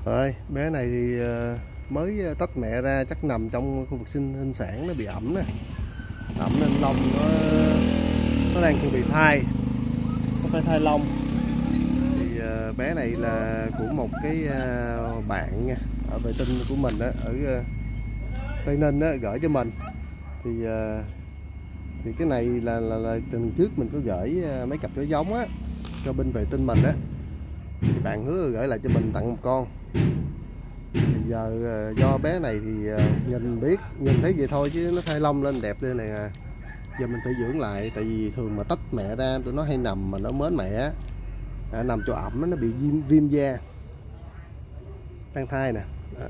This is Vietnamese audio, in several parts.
Rồi, bé này thì mới tách mẹ ra, chắc nằm trong khu vực sinh sản, nó bị ẩm nè, ẩm nên lông nó đang chuẩn bị thai, nó phải thai lông. Thì bé này là của một cái bạn nha, ở vệ tinh của mình đó, ở Tây Ninh đó, gửi cho mình. Thì cái này là tuần trước mình có gửi mấy cặp chó giống á cho bên vệ tinh mình á, thì bạn hứa gửi lại cho mình tặng một con. Thì giờ do bé này thì nhìn thấy vậy thôi chứ nó thay lông lên đẹp lên này à. Giờ mình phải dưỡng lại, tại vì thường mà tách mẹ ra tụi nó hay nằm mà nó mến mẹ, nằm chỗ ẩm nó bị viêm da. Đang thai nè. Đó.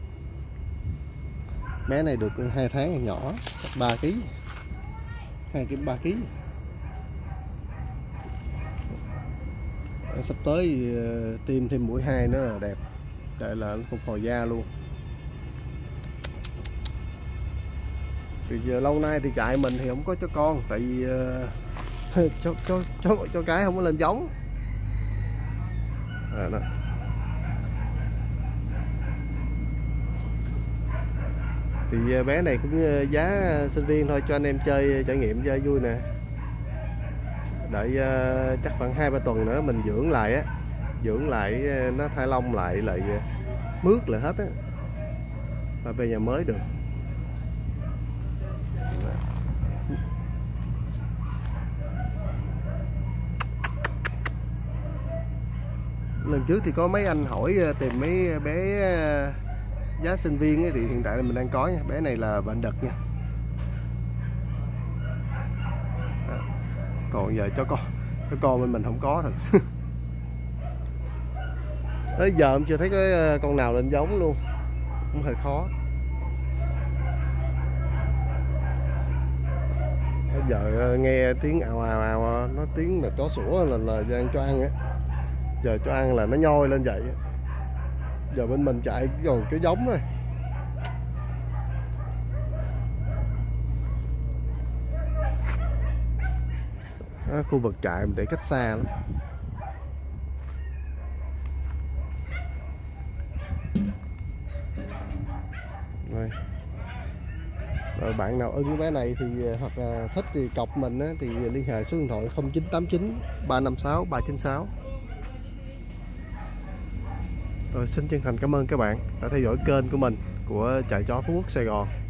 Bé này được 2 tháng, nhỏ, 3 kg, 2,3 kg. Sắp tới tiêm thêm mũi 2 nữa là đẹp, đây là phục hồi da luôn. Thì giờ lâu nay thì trại mình thì không có cho con, tại vì cho cái không có lên giống. Đó. Thì bé này cũng giá sinh viên thôi, cho anh em chơi trải nghiệm chơi vui nè. Đợi chắc khoảng 2-3 tuần nữa mình dưỡng lại á, nó thay lông lại mướt lại hết á, và về nhà mới được. Lần trước thì có mấy anh hỏi tìm mấy bé giá sinh viên ấy, thì hiện tại là mình đang có nha. Bé này là bệnh đực nha. Còn giờ cho con bên mình không có thật. Tới giờ em chưa thấy cái con nào lên giống luôn, cũng hơi khó. Bây giờ nghe tiếng ào ào nó tiếng là chó sủa là đang cho ăn á. Giờ cho ăn là nó nhoi lên vậy. Giờ bên mình chạy còn cái giống thôi. Đó, khu vực trại mình để cách xa lắm. Rồi bạn nào ưng cái bé này thì hoặc là thích thì cọc mình á, thì liên hệ số điện thoại 0989 356 396. Rồi xin chân thành cảm ơn các bạn đã theo dõi kênh của mình, của trại chó Phú Quốc Sài Gòn.